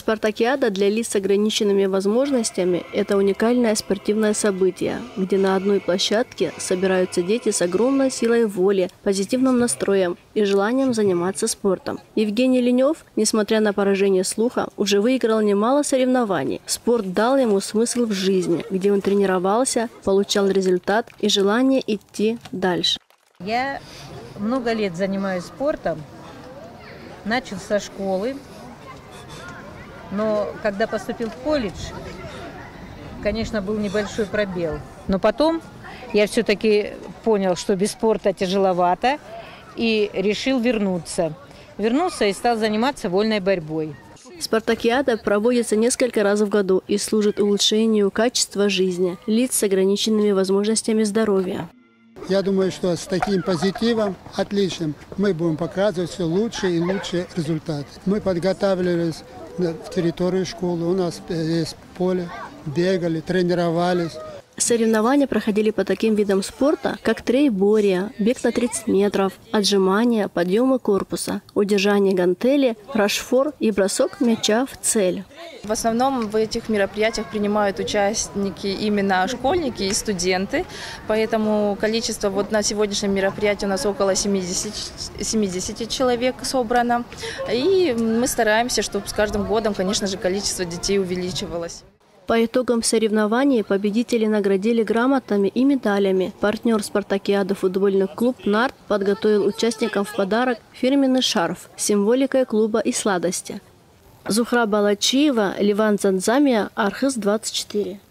Спартакиада для лиц с ограниченными возможностями – это уникальное спортивное событие, где на одной площадке собираются дети с огромной силой воли, позитивным настроем и желанием заниматься спортом. Евгений Ленев, несмотря на поражение слуха, уже выиграл немало соревнований. Спорт дал ему смысл в жизни, где он тренировался, получал результат и желание идти дальше. Я много лет занимаюсь спортом, начал со школы. Но когда поступил в колледж, конечно, был небольшой пробел. Но потом я все-таки понял, что без спорта тяжеловато, и решил вернуться. Вернулся и стал заниматься вольной борьбой. Спартакиада проводится несколько раз в году и служит улучшению качества жизни лиц с ограниченными возможностями здоровья. Я думаю, что с таким позитивом отличным мы будем показывать все лучшие и лучшие результаты. Мы подготавливались в территории школы, у нас есть поле, бегали, тренировались. Соревнования проходили по таким видам спорта, как троеборье, бег на 30 метров, отжимания, подъемы корпуса, удержание гантели, рашфор и бросок мяча в цель. В основном в этих мероприятиях принимают участники именно школьники и студенты, поэтому количество на сегодняшнем мероприятии у нас около 70 человек собрано. И мы стараемся, чтобы с каждым годом, конечно же, количество детей увеличивалось. По итогам соревнований победители наградили грамотами и медалями. Партнер спартакиады футбольный клуб «Нарт» подготовил участникам в подарок фирменный шарф с символикой клуба и сладости. Зухра Балачиева, Ливан Занзамия, Архыз 24.